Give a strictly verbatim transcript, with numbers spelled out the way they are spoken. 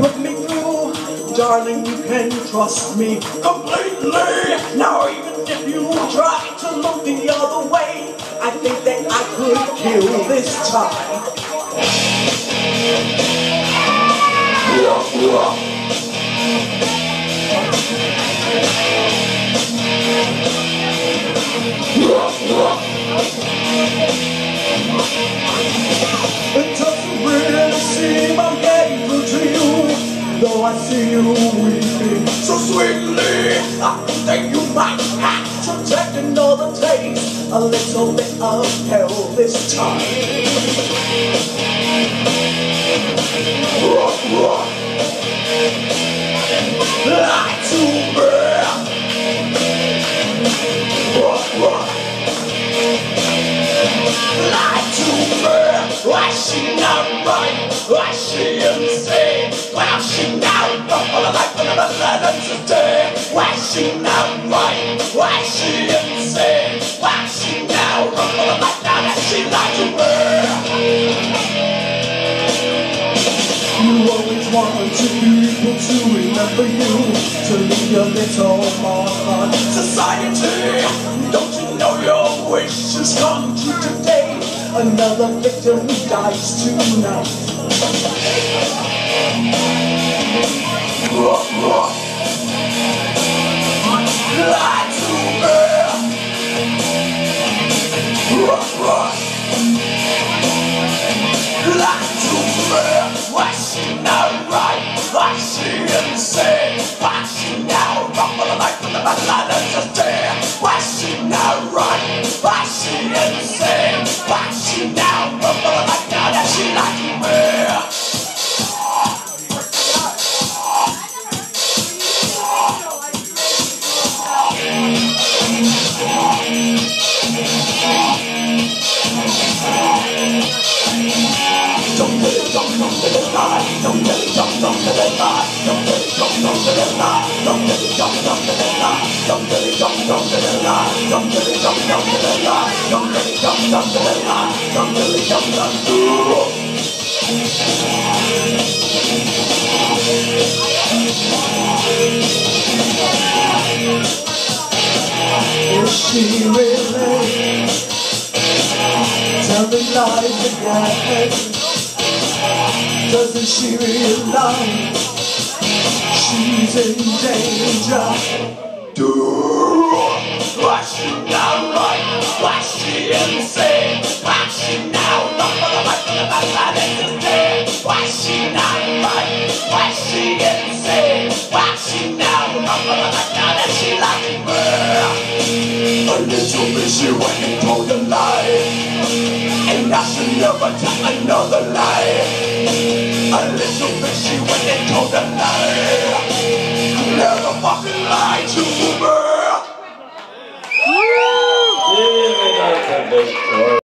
put me through. Darling, you can trust me completely. Now even if you try to look the other way, I think that I could kill this time. It doesn't really seem I'm getting through to you, though I see you weeping so sweetly. I think that you might have to take another taste, a little bit of hell this time. Lie to me. Lie to me. Why she not right? Why she insane? Well, she not right for the life of the planet today. Why she not right? Why she insane? Why she now run for the life now that she lied to me? You always wanted people to remember you, to leave a little mark on society. Don't you know your wishes come true today? Another victim dies tonight. Lie to me. Lie to me. Why she not right? Why she insane? Why she now wrong for the life of the bad just dead? Why she not right? Why she insane? Why she now wrong for the life now that she lied to me? Don't let it, don't, don't let it lie. Don't let it, don't, don't let it lie. Don't let it, don't, don't let it lie. Don't let it, don't, don't let it lie. Don't let it, don't, don't let it lie. Don't let it, don't, don't let it lie. Don't let it, don't, don't let it lie. Don't let it, don't, don't Is she really telling lies again? Doesn't she realize she's in danger? Why she not right? Why she insane? Why she now not for the life of the bad and today? Why she not right? Why she insane? Why she now not for the life now that she lied to me? A little bit she went and told a lie, and now she never tell another lie. A little bit she went and told a lie, never fucking lie to me.